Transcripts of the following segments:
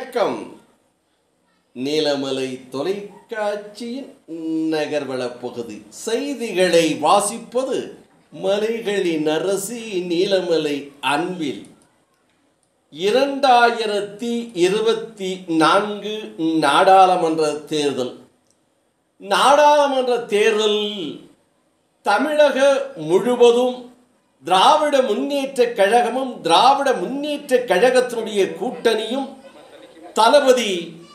வணக்கம். நீலமலை தொலைக்காட்சியின் நகர்வள பகுதி செய்திகளை வாசிப்பது மலைகளின் அரசி நீலமலை அன்பில். 2024 நாடாளுமன்ற தேர்தல். நாடாளுமன்ற தேர்தலில் தமிழக முழுவதும் திராவிட முன்னேற்ற கழகமும் திராவிட முன்னேற்ற கழகத்தினுடைய கூட்டணியும் தளபதி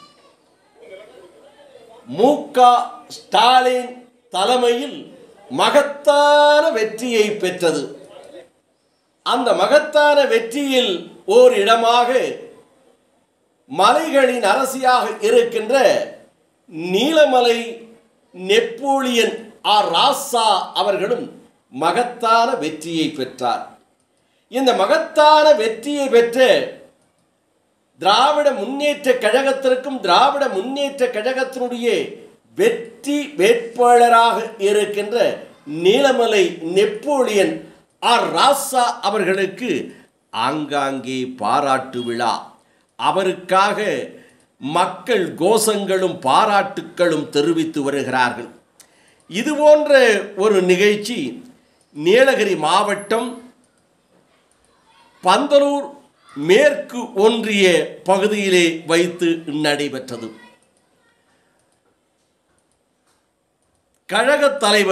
மு.க. ஸ்டாலின் தலைமையில் மகத்தான வெற்றியை பெற்றது. அந்த மகத்தான வெற்றியில் ஓர் இடமாக மலைகளின் அரசியாக இருக்கின்ற நீலமலை நெப்போலியன் ஆர். ராசா அவர்களும் மகத்தான வெற்றியை பெற்றார். இந்த மகத்தான வெற்றியை பெற்ற திராவிட முன்னேற்ற கழகத்திற்கும் திராவிட முன்னேற்ற கழகத்தினுடைய வெற்றி வேட்பாளராக இருக்கின்ற நீலமலை நெப்போலியன் ஆர். ராசா அவர்களுக்கு ஆங்காங்கே பாராட்டு விழா. அவருக்காக மக்கள் கோஷங்களும் பாராட்டுக்களும் தெரிவித்து வருகிறார்கள். இதுபோன்ற ஒரு நிகழ்ச்சி நீலகிரி மாவட்டம் பந்தலூர் மேற்கு ஒன்றிய பகுதியிலே வைத்து நடைபெற்றது. கழக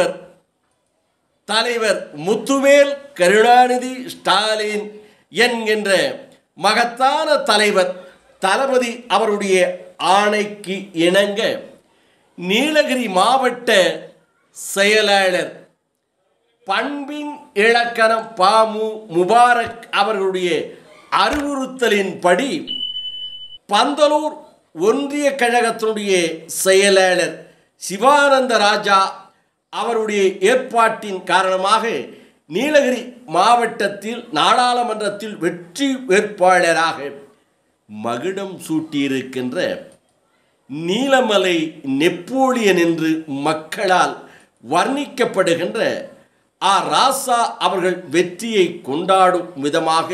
தலைவர் முத்துவேல் கருணாநிதி ஸ்டாலின் என்கின்ற மகத்தான தலைவர் தளபதி அவருடைய ஆணைக்கு இணங்க நீலகிரி மாவட்ட செயலாளர் பண்பின் இலக்கணம் பாமு முபாரக் அவர்களுடைய அறிவுறுத்தலின்படி பந்தலூர் ஒன்றிய கழகத்தினுடைய செயலாளர் சிவானந்த ராஜா அவருடைய ஏற்பாட்டின் காரணமாக நீலகிரி மாவட்டத்தில் நாடாளுமன்றத்தில் வெற்றி வேட்பாளராக மகுடம் சூட்டியிருக்கின்ற நீலமலை நெப்போலியன் என்று மக்களால் வர்ணிக்கப்படுகின்ற ஆர். ராசா அவர்கள் வெற்றியை கொண்டாடும் விதமாக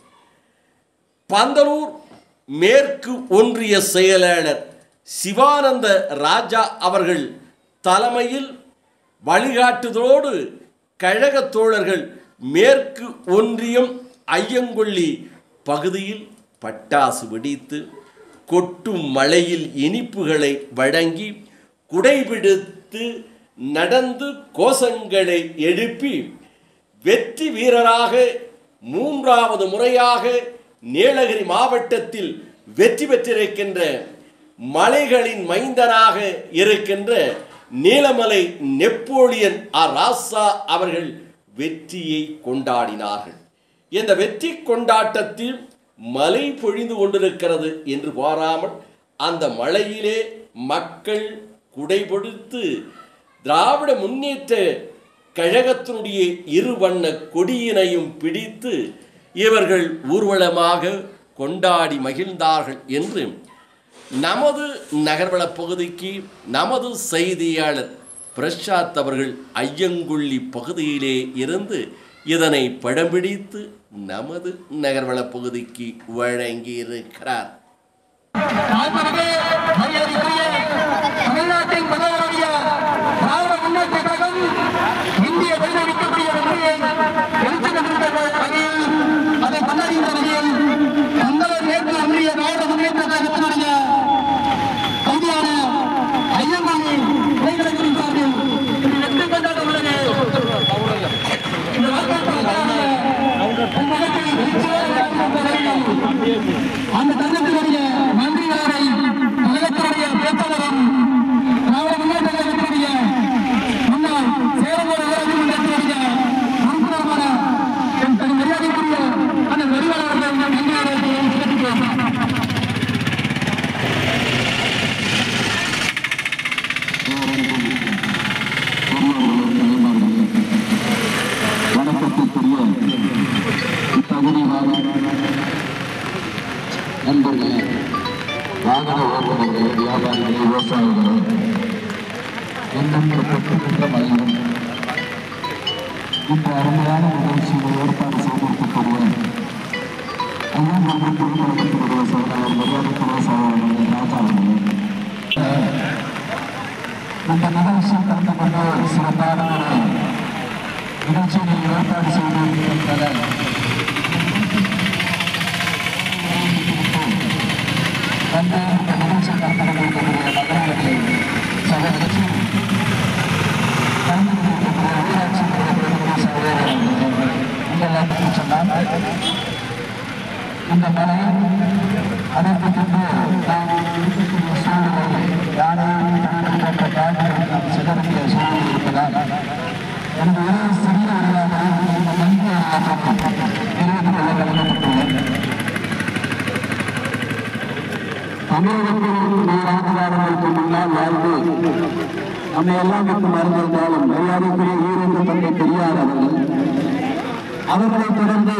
பந்தலூர் மேற்கு ஒன்றிய செயலாளர் சிவானந்த ராஜா அவர்கள் தலைமையில் வழிகாட்டுதலோடு கழக தோழர்கள் மேற்கு ஒன்றியம் ஐயங்கொல்லி பகுதியில் பட்டாசு வெடித்து கொட்டும் மழையில் இனிப்புகளை வழங்கி குடைபிடித்து நடந்து கோஷங்களை எழுப்பி வெற்றி வீரராக 3வது முறையாக நீலகிரி மாவட்டத்தில் வெற்றி பெற்றிருக்கின்ற மலைகளின் மைந்தனாக இருக்கின்ற நீலமலை நெப்போலியன் ஆர். ராசா அவர்கள் வெற்றியை கொண்டாடினார்கள். இந்த வெற்றி கொண்டாட்டத்தில் மழை பொழிந்து கொண்டிருக்கிறது என்று பாராமல் அந்த மழையிலே மக்கள் குடைபிடித்து திராவிட முன்னேற்ற கழகத்தினுடைய இருவண்ண கொடியினையும் பிடித்து இவர்கள் ஊர்வலமாக கொண்டாடி மகிழ்ந்தார்கள் என்று நமது நகர்வள பகுதிக்கு நமது செய்தியாளர் பிரசாத் அவர்கள் ஐயங்கொல்லி பகுதியிலே இருந்து இதனை படம் பிடித்து நமது நகர்வள பகுதிக்கு வழங்கியிருக்கிறார். அந்த தருணத்தினுடைய நன்றிகளை கழகத்தினுடைய பேச்சாளரும் திராவிட முன்னேற்ற கழகத்தினுடைய முன்னாள் சேரங்கோடு ஊராட்சி மன்றத்தினுடைய உறுப்பினருமான என் தனி மரியாதைக்குரிய அந்த நெறியாளர்கள் நன்றிகளை வணக்கத்திற்குரிய இத்தகுதிவான நண்பர்களே, வாகன ஓட்டுநர்களே, வியாபாரிகளே, விவசாயிகளே, எண்ணற்ற மலையிலும் இந்த அருமையான நிகழ்ச்சியை ஏற்பாடு செய்திருக்கக்கூடிய அந்த நிகழ்ச்சி கலந்து கொண்டு சிறப்பான நிகழ்ச்சியை ஏற்பாடு செய்திருக்கின்றனர். வந்து இந்த நிகழ்ச்சி கலந்து கொண்டிருக்கக்கூடிய மகளிரை சகோதரி கலந்து கொண்டிருக்கக்கூடிய ஊராட்சி பிரதிநிதி சகோதரர்கள் நீங்கள் சொன்னால் இந்த மலை அதற்கு பின்பு நாம் இருக்கக்கூடிய சூழ்நிலை யாரையும் போன்ற காடுகளை நாம் சிதறிய சூழ்நிலை இருப்பதால் எனது ஒரே சிறிய உரையாக இந்த நன்றி நிறைவேற்றிக் கொள்ள கடமைப்பட்டுள்ளேன். தமிழகத்தில் 100 ஆண்டுகளுக்கு முன்னால் வாழ்ந்து நம்மை எல்லாம் விட்டு மறந்திருந்தாலும் மரியாதைக்குரிய ஈரோடு தந்தை பெரியார் அவர்களைத் தொடர்ந்து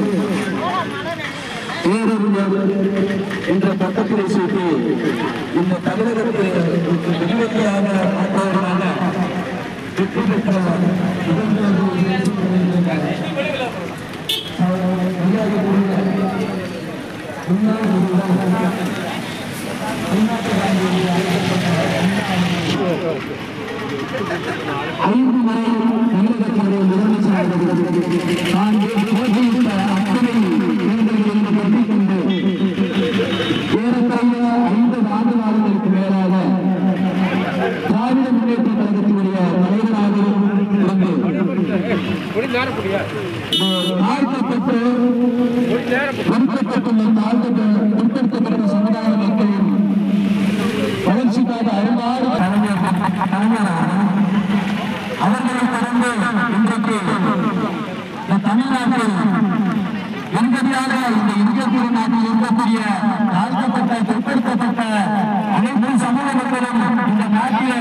பேரறிஞர் என்ற பட்டத்திலே சூட்டி இந்த தமிழகத்தை விரிவெளியாக மாற்றவர்களாக வெற்றி பெற்ற ஐந்து முறை தமிழகத்தினுடைய முதலமைச்சராக நான் போட்டியிட்ட அத்தனை ஏறக்குறைய 50 ஆண்டு காலங்களுக்கு மேலாக திராவிட முன்னேற்ற கழகத்தினுடைய தலைவராகவும் தாழ்த்தப்பட்டு முற்படுத்தப்பட்ட சமுதாய மக்களின் வளர்ச்சிக்காக அருமாறு அவர்களை தொடர்ந்து இன்றைக்கு இந்த தமிழ்நாட்டில் எண்படியாக இந்த இந்திய திருநாட்டில் இருக்கக்கூடிய தாழ்த்தப்பட்ட பிற்படுத்தப்பட்ட அனைத்து சமூக மக்களும் இந்த நாட்டில்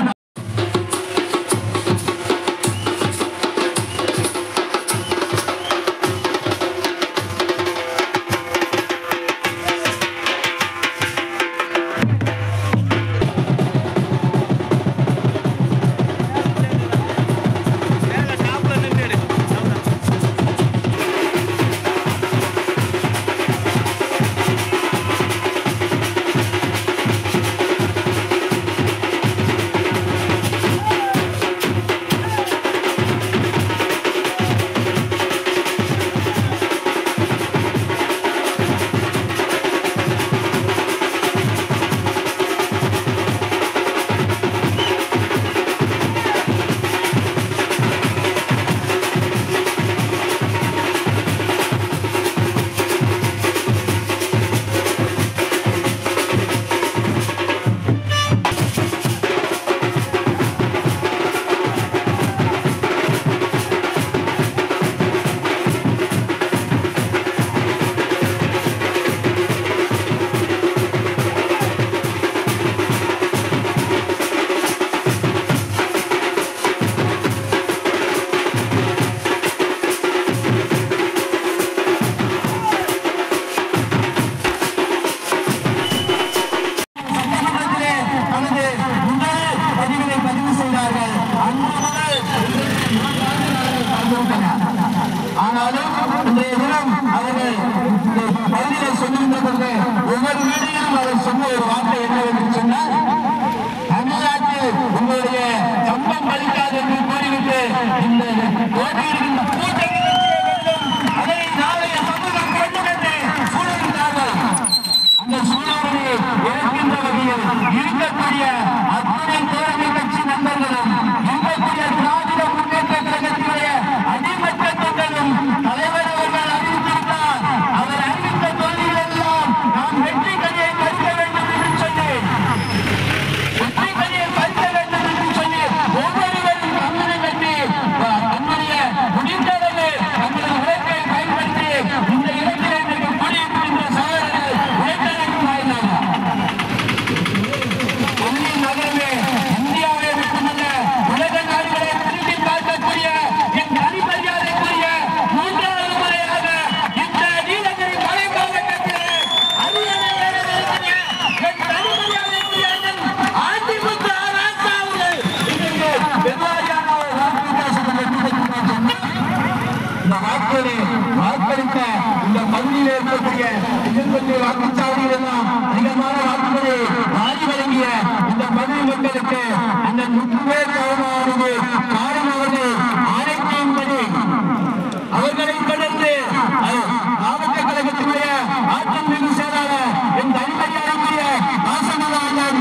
அந்த வாக்குகளை வாக்களித்த இந்த பகுதியில் இருக்கக்கூடிய வாக்குச்சாவடிகள் எல்லாம் அதிகமான வாக்குகளை வாரி வழங்கிய இந்த பகுதி மக்களுக்கு அந்த முற்றுகை காரணமானது காரணமானது ஆணைக்கின்படி அவர்களை தொடர்ந்து மாவட்ட கழகத்தினுடைய ஆற்றல் மிகு செயலாளர் என் தனிமரியாதைக்குரிய வாசகராஜன்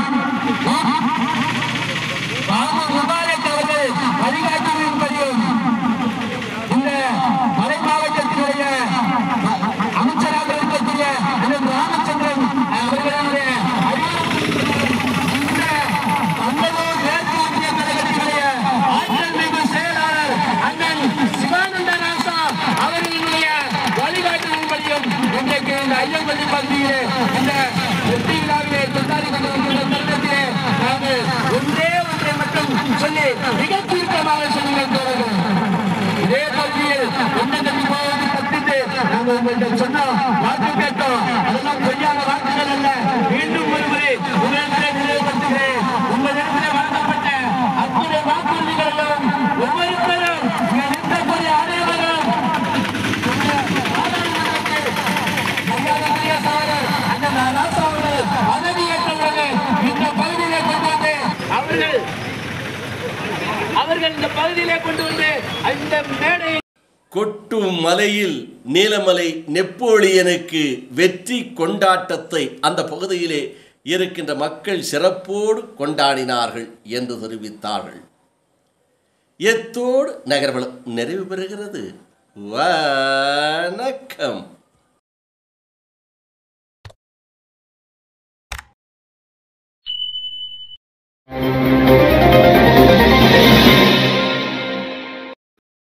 முபாரக் அவர்கள் வழிகாட்டுவதன்படியும் இந்த மலை மாவட்டத்தினுடைய அமைச்சராக இருக்கக்கூடிய அண்ணன் ராமச்சந்திரன் அவர்களுடைய இந்த கம்பலூர் மேற்கு ஒன்றிய கழகத்தினுடைய ஆற்றல் மிகு செயலாளர் அண்ணன் சிவானந்த ராசா அவர்களுடைய வழிகாட்டுவதன்படியும் இன்றைக்கு இந்த ஐயம்பள்ளி பகுதியிலே இந்த வெற்றி விழாவிலே கொண்டாடி கொண்டிருக்கின்ற தருணத்திலே நாங்கள் ஒன்றே ஒன்றை மட்டும் சொல்லி மிக தீர்க்கமாக சொல்லுங்கள். இதே பகுதியில் என்ன தண்ணி போவது கட்டிட்டு நாங்கள் உங்கள்கிட்ட சொன்னோம், வாக்கு கேட்டோம். அதெல்லாம் பொய்யான வாக்குகள் அல்ல. மீண்டும் ஒருமுறை உங்களிடத்திலே நினைவுபடுத்துகிறேன். உங்களிடத்திலே வழங்கப்பட்ட அத்தனை வாக்குறுதிகளிலும் ஒவ்வொருத்தரும் நிறுத்தக்கூடிய அனைவரும் அவர்கள் இந்த பகுதியிலே கொண்டு வந்து அந்த மேடை கொட்டும் மலையில் நீலமலை நெப்போலியனுக்கு வெற்றி கொண்டாட்டத்தை அந்த பகுதியிலே இருக்கின்ற மக்கள் சிறப்போடு கொண்டாடினார்கள் என்று தெரிவித்தார்கள். எத்தோடு நகர்வலம் நிறைவு பெறுகிறது. வணக்கம்.